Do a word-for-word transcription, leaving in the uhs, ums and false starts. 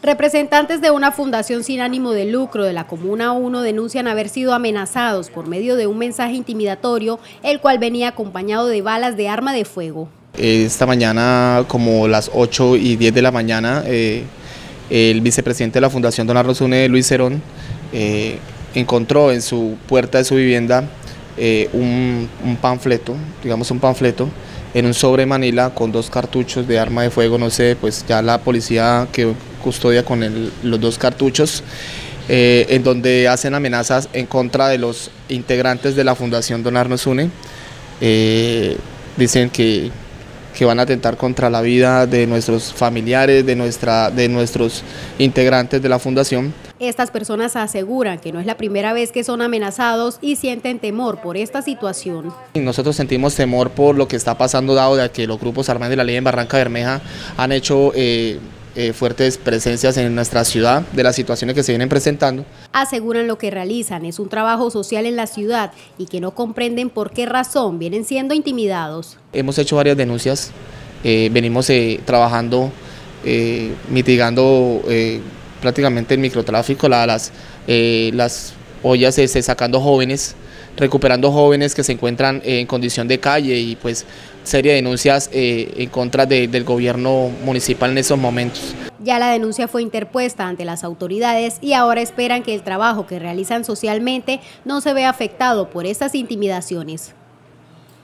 Representantes de una fundación sin ánimo de lucro de la Comuna uno denuncian haber sido amenazados por medio de un mensaje intimidatorio, el cual venía acompañado de balas de arma de fuego. Esta mañana, como las ocho y diez de la mañana, eh, el vicepresidente de la Fundación Don Arnold Zune, Luis Cerón, eh, encontró en su puerta de su vivienda eh, un, un panfleto, digamos un panfleto, en un sobre manila con dos cartuchos de arma de fuego. No sé, pues ya la policía que custodia con el, los dos cartuchos, eh, en donde hacen amenazas en contra de los integrantes de la Fundación Don Arnold Zune. Eh, dicen que, que van a atentar contra la vida de nuestros familiares, de, nuestra, de nuestros integrantes de la fundación. Estas personas aseguran que no es la primera vez que son amenazados y sienten temor por esta situación. Nosotros sentimos temor por lo que está pasando, dado de que los grupos armados de la ley en Barranca Bermeja han hecho eh, eh, fuertes presencias en nuestra ciudad, de las situaciones que se vienen presentando. Aseguran lo que realizan es un trabajo social en la ciudad y que no comprenden por qué razón vienen siendo intimidados. Hemos hecho varias denuncias, eh, venimos eh, trabajando, eh, mitigando eh, prácticamente el microtráfico, la, las, eh, las ollas, este, sacando jóvenes, recuperando jóvenes que se encuentran eh, en condición de calle, y pues serie de denuncias eh, en contra de, del gobierno municipal en esos momentos. Ya la denuncia fue interpuesta ante las autoridades y ahora esperan que el trabajo que realizan socialmente no se vea afectado por estas intimidaciones.